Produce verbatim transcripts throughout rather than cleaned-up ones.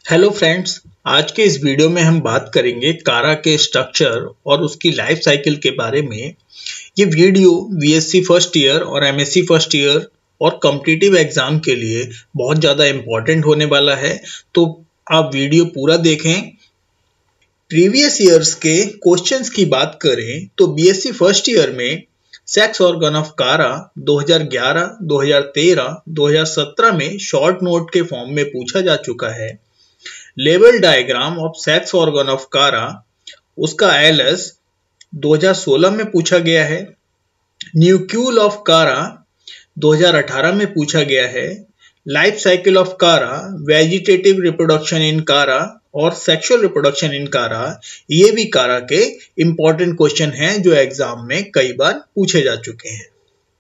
Hello friends, आज के इस वीडियो में हम बात करेंगे कारा के स्ट्रक्चर और उसकी लाइफ साइकिल के बारे में। ये वीडियो बीएससी फर्स्ट ईयर और एमएससी फर्स्ट ईयर और कॉम्पिटिटिव एग्जाम के लिए बहुत ज़्यादा इम्पोर्टेंट होने वाला है, तो आप वीडियो पूरा देखें। प्रीवियस ईयर्स के क्वेश्चंस की बात करें तो बीएससी फर्स्ट ईयर में सेक्स ऑर्गन ऑफ कारा दो हज़ार ग्यारह, दो हज़ार तेरह, दो हज़ार सत्रह में शॉर्ट नोट के फॉर्म में पूछा जा चुका है। लेवल diagram of sex organ of Chara, उसका एलएस दो हज़ार सोलह में पूछा गया है। न्यूक्यूल ऑफ कारा दो हज़ार अठारह में पूछा गया है। Life cycle of Chara, vegetative reproduction in Chara और सेक्सुअल रिप्रोडक्शन इन कारा, ये भी कारा के इंपॉर्टेंट क्वेश्चन हैं जो एग्जाम में कई बार पूछे जा चुके हैं।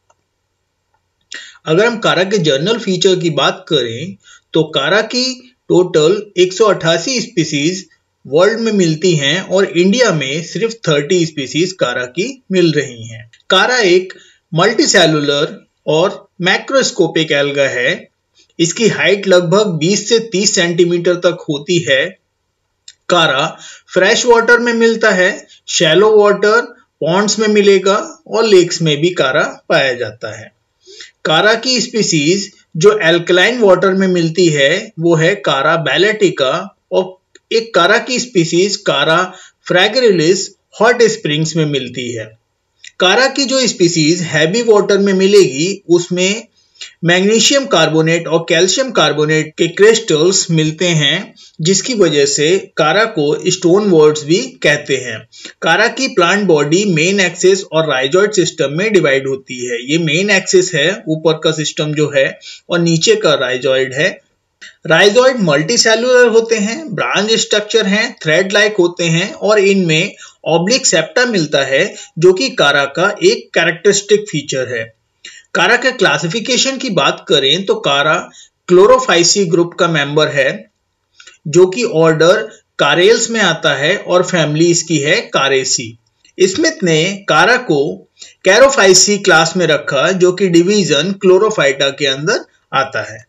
अगर हम कारा के जर्नल फीचर की बात करें तो कारा की टोटल एक सौ अट्ठासी स्पीसीज वर्ल्ड में मिलती हैं और इंडिया में सिर्फ तीस स्पीसीज कारा की मिल रही हैं। कारा एक मल्टीसेलुलर और मैक्रोस्कोपिक एल्गा है। इसकी हाइट लगभग बीस से तीस सेंटीमीटर तक होती है। कारा फ्रेश वाटर में मिलता है, शैलो वाटर, पॉन्ड्स में मिलेगा और लेक्स में भी कारा पाया जाता है। कारा की स्पीसीज जो एल्कलाइन वाटर में मिलती है वो है कारा बैलेटिका और एक कारा की स्पीसीज कारा फ्रैग्रिलिस हॉट स्प्रिंग्स में मिलती है। कारा की जो स्पीसीज हैवी वाटर में मिलेगी उसमें मैग्नीशियम कार्बोनेट और कैल्शियम कार्बोनेट के क्रिस्टल्स मिलते हैं, जिसकी वजह से कारा को स्टोन वर्ड्स भी कहते हैं। कारा की प्लांट बॉडी मेन एक्सिस और राइजॉइड सिस्टम में डिवाइड होती है। ये मेन एक्सिस है, ऊपर का सिस्टम जो है, और नीचे का राइजॉइड है। राइजॉइड मल्टीसेलुलर होते हैं, ब्रांच स्ट्रक्चर हैं, थ्रेड लाइक होते हैं और इनमें ऑब्लिक सेप्टा मिलता है जो कि कारा का एक कैरेक्टरिस्टिक फीचर है। कारा के क्लासिफिकेशन की बात करें तो कारा क्लोरोफाइसी ग्रुप का मेंबर है जो कि ऑर्डर कारेल्स में आता है और फैमिली इसकी है कारेसी। स्मिथ ने कारा को कैरोफाइसी क्लास में रखा जो कि डिवीजन क्लोरोफाइटा के अंदर आता है।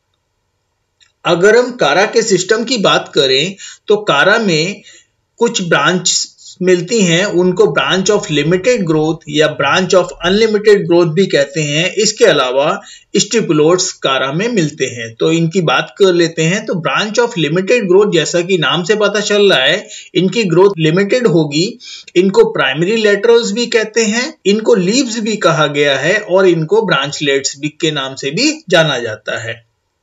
अगर हम कारा के सिस्टम की बात करें तो कारा में कुछ ब्रांच मिलती हैं, उनको ब्रांच ऑफ लिमिटेड ग्रोथ या ब्रांच ऑफ अनलिमिटेड ग्रोथ भी कहते हैं। इसके अलावा स्टिपुलोट्स कारा में मिलते हैं, तो इनकी बात कर लेते हैं। तो ब्रांच ऑफ लिमिटेड ग्रोथ, जैसा कि नाम से पता चल रहा है, इनकी ग्रोथ लिमिटेड होगी। इनको प्राइमरी लेटरल्स भी कहते हैं, इनको लीव्स भी कहा गया है और इनको ब्रांचलेट्स भी के नाम से भी जाना जाता है।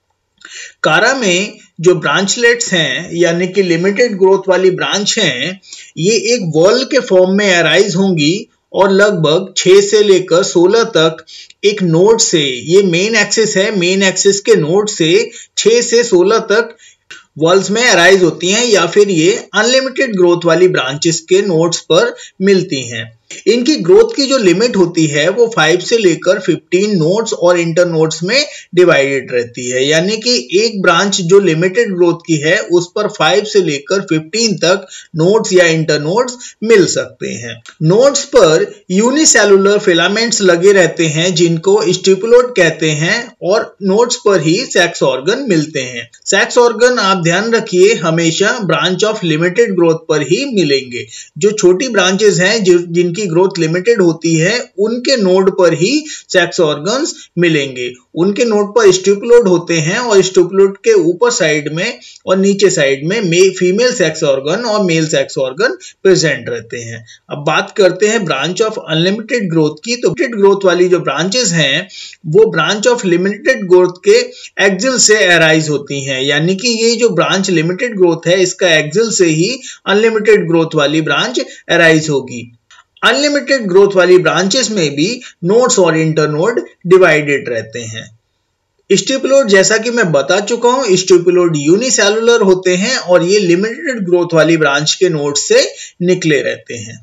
कारा में जो ब्रांचलेट्स हैं यानी कि लिमिटेड ग्रोथ वाली ब्रांच हैं, ये एक वॉल के फॉर्म में अराइज होंगी और लगभग छह से लेकर सोलह तक एक नोड से, ये मेन एक्सिस है, मेन एक्सिस के नोड से छह से सोलह तक वॉल्स में अराइज होती हैं या फिर ये अनलिमिटेड ग्रोथ वाली ब्रांचेस के नोड्स पर मिलती हैं। इनकी ग्रोथ की जो लिमिट होती है वो पाँच से लेकर पंद्रह नोड्स और इंटर नोड्स में डिवाइडेड रहती है, यानी कि एक ब्रांच जो लिमिटेड ग्रोथ की है उस पर पाँच से लेकर पंद्रह तक नोड्स या इंटर नोड्स मिल सकते हैं। नोड्स पर यूनिसेलुलर फिलामेंट्स लगे रहते हैं जिनको स्टिपुलोट कहते हैं और नोड्स पर ही सेक्स ऑर्गन मिलते हैं। सेक्स ऑर्गन आप ध्यान रखिए हमेशा ब्रांच ऑफ लिमिटेड ग्रोथ पर ही मिलेंगे। जो छोटी ब्रांचेस हैं जिन की ग्रोथ लिमिटेड होती है उनके नोड पर ही सेक्स ऑर्गन्स मिलेंगे। उनके नोड पर स्टिपुलोट होते हैं और स्टिपुलोट के ऊपर साइड में और नीचे साइड में फीमेल सेक्स ऑर्गन और मेल सेक्स ऑर्गन प्रेजेंट रहते हैं। अब बात करते हैं ब्रांच ऑफ अनलिमिटेड ग्रोथ की। तो लिमिटेड ग्रोथ वाली जो ब्रांचेस हैं वो ब्रांच ऑफ लिमिटेड ग्रोथ के एक्सिल से अराइज होती हैं, यानी कि ये जो ब्रांच लिमिटेड ग्रोथ है इसका एक्सिल से ही अनलिमिटेड ग्रोथ वाली ब्रांच अराइज होगी। अनलिमिटेड ग्रोथ वाली ब्रांचेस में भी नोड्स और इंटरनोड डिवाइडेड रहते हैं। स्टिपुलोट, जैसा कि मैं बता चुका हूं, स्टिपुलोट यूनिसेलुलर होते हैं और ये लिमिटेड ग्रोथ वाली ब्रांच के नोड से निकले रहते हैं।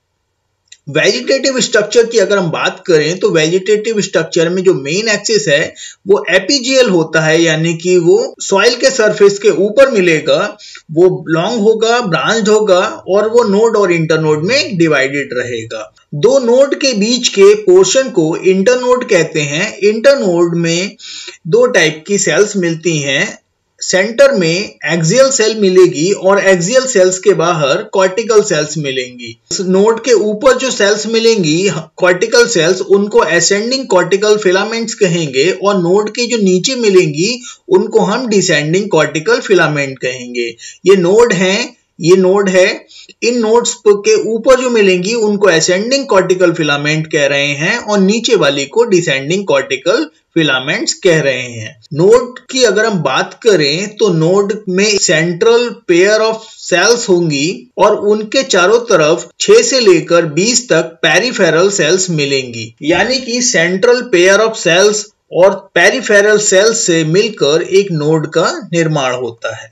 वेजिटेटिव स्ट्रक्चर की अगर हम बात करें तो वेजिटेटिव स्ट्रक्चर में जो मेन एक्सिस है वो एपीजियल होता है, यानी कि वो सॉइल के सरफेस के ऊपर मिलेगा, वो लॉन्ग होगा, ब्रांच्ड होगा और वो नोड और इंटरनोड में डिवाइडेड रहेगा। दो नोड के बीच के पोर्शन को इंटरनोड कहते हैं। इंटरनोड में दो टाइप की सेल्स मिलती हैं, सेंटर में एक्सियल सेल मिलेगी और एक्सियल सेल्स के बाहर कॉर्टिकल सेल्स मिलेंगी। इस नोड के ऊपर जो सेल्स मिलेंगी कॉर्टिकल सेल्स, उनको असेंडिंग कॉर्टिकल फिलामेंट्स कहेंगे और नोड के जो नीचे मिलेंगी उनको हम डिसेंडिंग कॉर्टिकल फिलामेंट कहेंगे। ये नोड हैं, ये नोड है, इन नोड्स के ऊपर जो मिलेंगी उनको असेंडिंग कॉर्टिकल फिलामेंट कह रहे हैं और नीचे वाली को डिसेंडिंग कॉर्टिकल फिलामेंट्स कह रहे हैं। नोड की अगर हम बात करें तो नोड में सेंट्रल पेयर ऑफ सेल्स होंगी और उनके चारों तरफ छह से लेकर बीस तक पेरिफेरल सेल्स मिलेंगी। यानी कि सेंट्रल पेयर ऑफ सेल्स और पेरिफेरल सेल्स से मिलकर एक नोड का निर्माण होता है।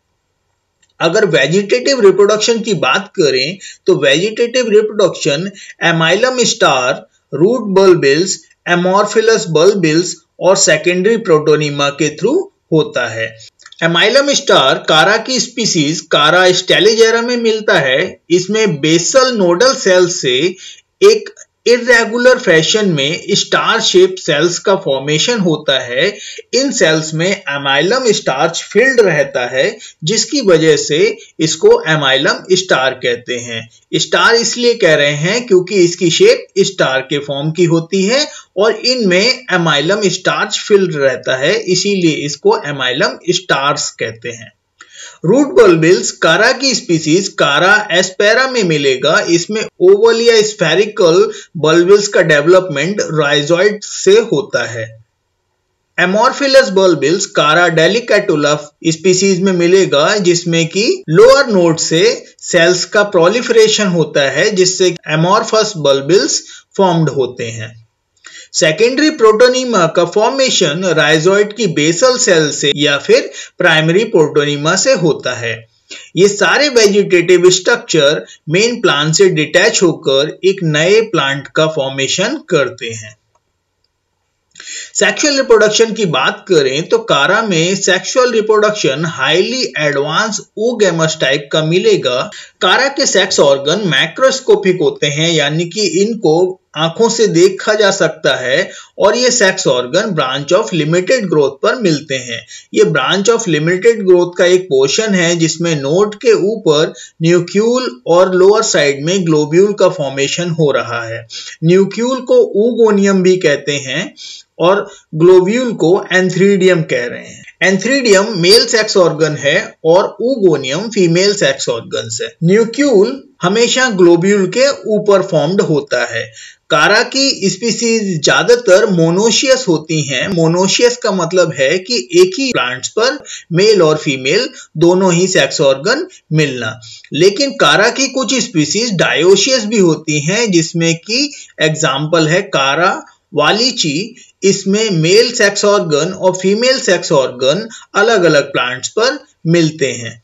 अगर वेजिटेटिव रिप्रोडक्शन की बात करें तो vegetative reproduction amylum star, root bulbils, amorphous bulbils और सेकेंडरी प्रोटोनीमा के थ्रू होता है। एमाइलम स्टार कारा की स्पीसीज कारा स्टेलिजेरा में मिलता है। इसमें बेसल नोडल सेल से एक इर्रेगुलर फैशन में स्टार शेप सेल्स का फॉर्मेशन होता है। इन सेल्स में एमाइलम स्टार्च फिल्ड रहता है, जिसकी वजह से इसको एमाइलम स्टार कहते हैं। स्टार इसलिए कह रहे हैं क्योंकि इसकी शेप स्टार के फॉर्म की होती है और इनमें एमाइलम स्टार्च फिल्ड रहता है, इसीलिए इसको एमाइलम स्टार्स कहते हैं। रूट बल्बिल्स कारा की स्पीसीज कारा एस्पेरा में मिलेगा। इसमें ओवल या स्फेरिकल बल्बिल्स का डेवलपमेंट राइजोइड से होता है। एमोर्फिलस बल्बिल्स कारा डेलिकेटुला स्पीसीज में मिलेगा, जिसमें कि लोअर नोड से सेल्स का प्रोलिफरेशन होता है, जिससे एमोर्फस बल्बिल्स फॉर्म्ड होते हैं। सेकेंडरी प्रोटोनीमा का फॉर्मेशन राइजोइड की बेसल सेल से या फिर प्राइमरी प्रोटोनीमा से होता है। ये सारे वेजिटेटिव स्ट्रक्चर मेन प्लांट से डिटैच होकर एक नए प्लांट का फॉर्मेशन करते हैं। सेक्सुअल रिप्रोडक्शन की बात करें तो कारा में sexual reproduction highly advance oogamous type का मिलेगा। कारा के सेक्स ऑर्गन मैक्रोस्कोपिक होते हैं, यानी कि इनको आंखों से देखा जा सकता है और ये sex organ branch of limited growth पर मिलते हैं। ये ब्रांच ऑफ लिमिटेड ग्रोथ का एक पोर्शन है जिसमें नोड के ऊपर न्यूक्यूल और लोअर साइड में ग्लोब्यूल का फॉर्मेशन हो रहा है। न्यूक्यूल को ऊगोनियम भी कहते हैं और ग्लोब्यूल को एंथ्रीडियम कह रहे हैं। एंथ्रीडियम मेल सेक्स ऑर्गन है और ऊगोनियम फीमेल सेक्स ऑर्गन है। न्यूक्यूल हमेशा ग्लोब्यूल के ऊपर फॉर्म्ड होता है। कारा की स्पीसीज ज्यादातर मोनोशियस होती हैं। मोनोशियस का मतलब है कि एक ही प्लांट्स पर मेल और फीमेल दोनों ही सेक्स ऑर्गन मिलना। लेकिन कारा की कुछ स्पीसीज डायोशियस भी होती हैं, जिसमें कि एग्जाम्पल है कारा वालीची। इसमें मेल सेक्स ऑर्गन और फीमेल सेक्स ऑर्गन अलग अलग प्लांट्स पर मिलते हैं।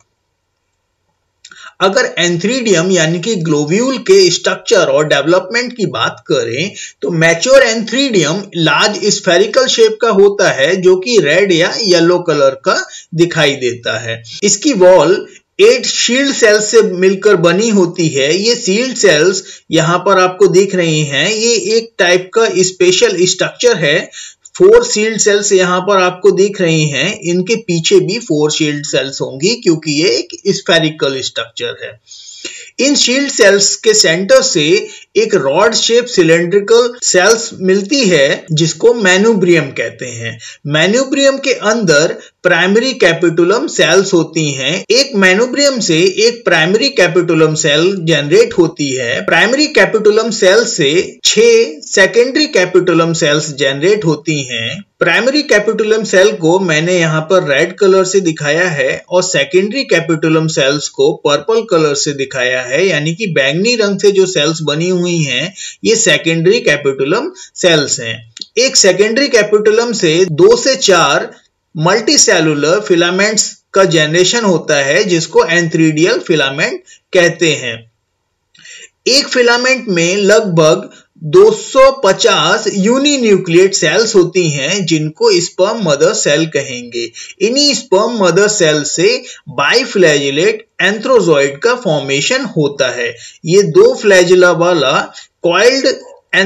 अगर एंथ्रीडियम यानी कि ग्लोब्यूल के स्ट्रक्चर और डेवलपमेंट की बात करें तो mature antheridium large spherical shape का होता है, जो कि रेड या येलो कलर का दिखाई देता है। इसकी वॉल एट शील्ड सेल्स से मिलकर बनी होती है। ये शील्ड सेल्स यहाँ पर आपको दिख रही हैं। ये एक टाइप का स्पेशल स्ट्रक्चर है। फोर शील्ड सेल्स यहाँ पर आपको दिख रही हैं। इनके पीछे भी फोर शील्ड सेल्स होंगी क्योंकि ये एक स्फेरिकल स्ट्रक्चर है। इन शील्ड सेल्स के सेंटर से एक रॉड शेप सिलेंड्रिकल सेल्स मिलती है जिसको मैन्यूब्रियम कहते हैं। मैन्यूब्रियम के अंदर प्राइमरी कैपिटुलम सेल्स होती हैं। एक मैन्यूब्रियम से एक प्राइमरी कैपिटुलम सेल जनरेट होती है। प्राइमरी कैपिटुलम सेल से छह सेकेंडरी कैपिटुलम सेल्स जनरेट होती हैं। प्राइमरी कैपिटुलम सेल को मैंने यहाँ पर रेड कलर से दिखाया है और सेकेंडरी कैपिटुलम सेल्स को पर्पल कलर से दिखाया है, यानी कि बैंगनी रंग से जो सेल्स बनी हुई हैं ये सेकेंडरी कैपिटुलम सेल्स हैं। एक सेकेंडरी कैपिटुलम से दो से चार मल्टीसेलुलर फिलामेंट्स का जनरेशन होता है, जिसको एंथ्रीडियल फिलामेंट कहते हैं। एक फिलामेंट में लगभग दो सौ पचास यूनिन्यूक्लिएट सेल्स होती हैं, जिनको स्पर्म मदर सेल कहेंगे। इन्हीं स्पर्म मदर सेल से बाइफ्लैजिलेट एंथ्रोजॉइड का फॉर्मेशन होता है। ये दो फ्लैजिला वाला कॉइल्ड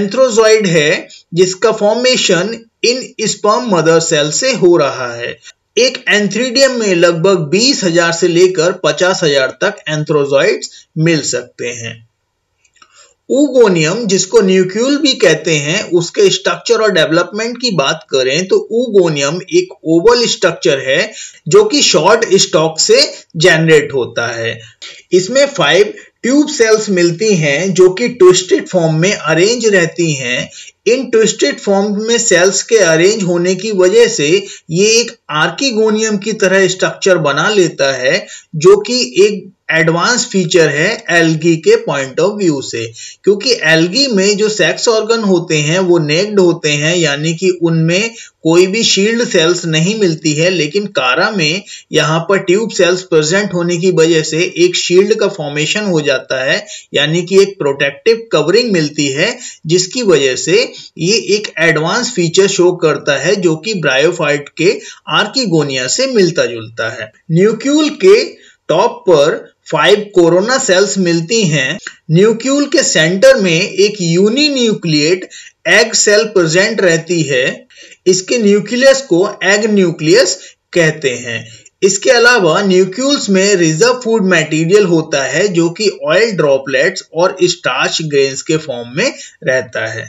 एंथ्रोजॉइड है जिसका फॉर्मेशन इन स्पर्म मदर सेल से हो रहा है। एक एंथ्रीडियम में लगभग बीस हजार से लेकर पचास हजार तक एंथ्रोजॉइड्स मिल सकते हैं। ऊगोनियम, जिसको न्यूक्यूल भी कहते हैं, उसके स्ट्रक्चर और डेवलपमेंट की बात करें तो ऊगोनियम एक ओवल स्ट्रक्चर है जो कि शॉर्ट स्टॉक से जनरेट होता है। इसमें फाइव ट्यूब सेल्स मिलती हैं जो कि ट्विस्टेड फॉर्म में अरेंज रहती हैं। इन ट्विस्टेड फॉर्म में सेल्स के अरेंज होने की वजह से ये एक आर्किगोनियम की तरह स्ट्रक्चर बना लेता है, जो कि एक एडवांस फीचर है एल्गी के पॉइंट ऑफ व्यू से, क्योंकि एल्गी में जो सेक्स ऑर्गन होते हैं वो नेक्ड होते हैं, यानी कि उनमें कोई भी शील्ड सेल्स नहीं मिलती है। लेकिन कारा में यहाँ पर ट्यूब सेल्स प्रेजेंट होने की वजह से एक शील्ड का फॉर्मेशन हो जाता है, यानी कि एक प्रोटेक्टिव कवरिंग मिलती है, जिसकी वजह से ये एक एडवांस फीचर शो करता है जो कि ब्रायोफाइट के आर्किगोनिया से मिलता जुलता है। न्यूक्यूल के टॉप पर फाइव कोरोना सेल्स मिलती हैं। न्यूक्यूल के सेंटर में एक यूनिन्यूक्लिएट एग सेल प्रेजेंट रहती है। इसके न्यूक्लियस को एग न्यूक्लियस कहते हैं। इसके अलावा न्यूक्यूल्स में रिजर्व फूड मटेरियल होता है जो कि ऑयल ड्रॉपलेट्स और स्टार्च ग्रेन्स के फॉर्म में रहता है।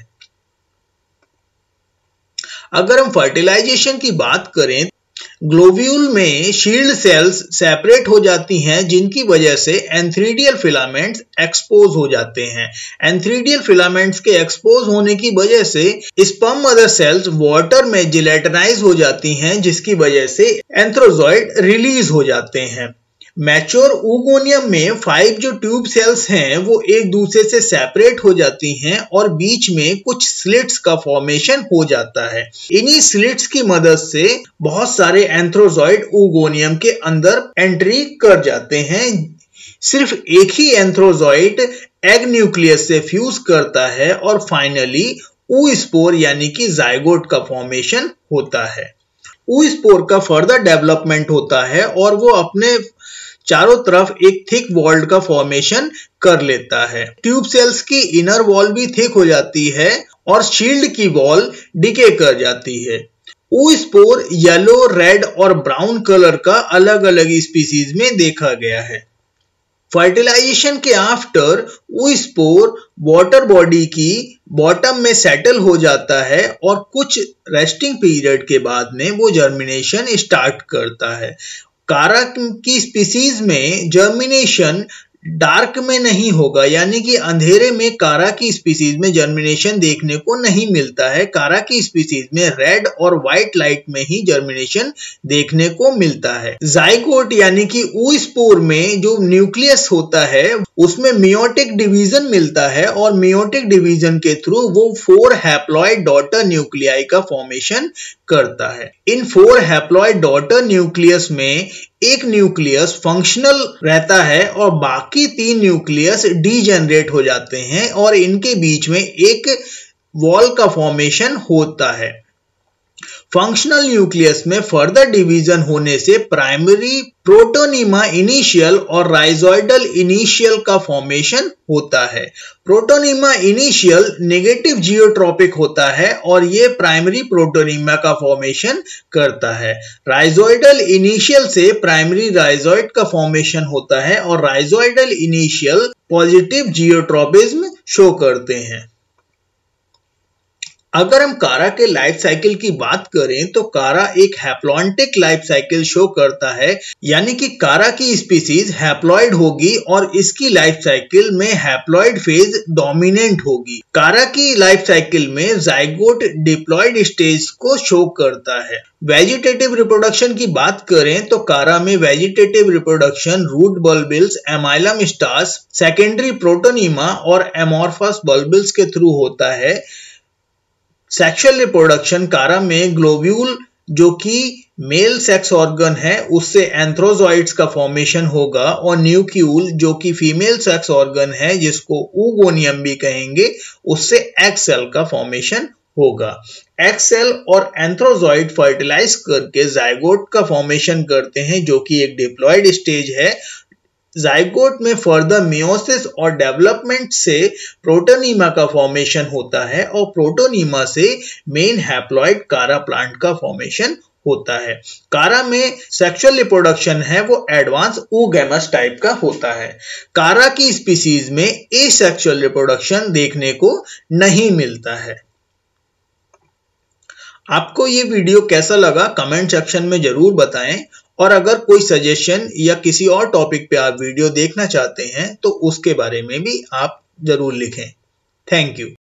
अगर हम फर्टिलाइजेशन की बात करें, ग्लोब्यूल में शील्ड सेल्स सेपरेट हो जाती हैं, जिनकी वजह से एंथ्रीडियल फिलामेंट्स एक्सपोज हो जाते हैं। एंथ्रीडियल फिलामेंट्स के एक्सपोज होने की वजह से स्पर्म मदर सेल्स वाटर में जिलेटिनाइज हो जाती हैं, जिसकी वजह से एंथ्रोजॉइड रिलीज हो जाते हैं। मैच्योर ऊगोनियम में फाइव जो ट्यूब सेल्स हैं वो एक दूसरे से सेपरेट हो जाती हैं और बीच में कुछ स्लिट्स का फॉर्मेशन हो जाता है। इन्हीं स्लिट्स की मदद से बहुत सारे एंथ्रोजॉइड ऊगोनियम के अंदर एंट्री कर जाते हैं। सिर्फ एक ही एंथ्रोजॉइड एग न्यूक्लियस से फ्यूज करता है और फाइनली ऊस्पोर यानी कि जाइगोट का फॉर्मेशन होता है। ऊस्पोर का फर्दर डेवलपमेंट होता है और वो अपने चारों तरफ एक थिक वॉल का फॉर्मेशन कर लेता है। ट्यूब सेल्स की इनर वॉल भी थिक हो जाती है और शील्ड की वॉल डिके कर जाती है। ऊस्पोर येलो, रेड और ब्राउन कलर का अलग अलग स्पीसीज में देखा गया है। फर्टिलाइजेशन के आफ्टर ऊस्पोर वाटर बॉडी की बॉटम में सेटल हो जाता है और कुछ रेस्टिंग पीरियड के बाद में वो जर्मिनेशन स्टार्ट करता है। कारा की स्पीसीज में जर्मिनेशन डार्क में नहीं होगा, यानी कि अंधेरे में कारा की स्पीसीज में जर्मिनेशन देखने को नहीं मिलता है। कारा की स्पीसीज में रेड और व्हाइट लाइट में ही जर्मिनेशन देखने को मिलता है। जाइगोट यानी कि ऊस्पोर में जो न्यूक्लियस होता है उसमें मियोटिक डिवीजन मिलता है और मियोटिक डिवीजन के थ्रू वो फोर हैप्लॉइड डॉटर न्यूक्लियाई का फॉर्मेशन करता है। इन फोर हैप्लॉइड डॉटर न्यूक्लियस में एक न्यूक्लियस फंक्शनल रहता है और बाकी तीन न्यूक्लियस डीजेनरेट हो जाते हैं और इनके बीच में एक वॉल का फॉर्मेशन होता है। फंक्शनल न्यूक्लियस में फर्दर डिवीजन होने से प्राइमरी प्रोटोनीमा इनिशियल और राइजोइडल इनिशियल का फॉर्मेशन होता है। प्रोटोनीमा इनिशियल नेगेटिव जियोट्रॉपिक होता है और ये प्राइमरी प्रोटोनीमा का फॉर्मेशन करता है। राइजोइडल इनिशियल से प्राइमरी राइजोइड का फॉर्मेशन होता है और rhizoidal initial positive geotropism show करते हैं। अगर हम कारा के लाइफ साइकिल की बात करें तो कारा एक हैप्लॉन्टिक लाइफ साइकिल शो करता है, यानी कि कारा की स्पीसीज हैप्लॉइड होगी और इसकी लाइफ साइकिल में हैप्लॉइड फेज डोमिनेंट होगी। कारा की लाइफ साइकिल में जाइगोट डिप्लॉइड स्टेज को शो करता है। वेजिटेटिव रिप्रोडक्शन की बात करें तो कारा में vegetative reproduction root bulbils, amylum starch, secondary protonema और एमॉर्फस बल्बिल्स के थ्रू होता है। सेक्सुअल रिप्रोडक्शन कारा में ग्लोब्यूल जो कि मेल सेक्स ऑर्गन है उससे एंथ्रोजॉइड्स का फॉर्मेशन होगा और न्यूक्यूल जो कि फीमेल सेक्स ऑर्गन है जिसको ऊगोनियम भी कहेंगे उससे एग सेल का फॉर्मेशन होगा। एग सेल और एंथ्रोजॉइड फर्टिलाइज करके जाइगोट का फॉर्मेशन करते हैं जो कि एक डिप्लॉइड स्टेज है। जाइगोट में फर्दर मियोसिस और डेवलपमेंट से प्रोटोनीमा का फॉर्मेशन होता है और प्रोटोनीमा से मेन हैप्लॉइड कारा प्लांट का फॉर्मेशन होता है। कारा में सेक्सुअल रिप्रोडक्शन है वो एडवांस oogamous टाइप का होता है। कारा की स्पीसीज में एसेक्सुअल रिप्रोडक्शन देखने को नहीं मिलता है। आपको ये वीडियो कैसा लगा कमेंट सेक्शन में जरूर बताएं, और अगर कोई सजेशन या किसी और टॉपिक पे आप वीडियो देखना चाहते हैं तो उसके बारे में भी आप जरूर लिखें। Thank you.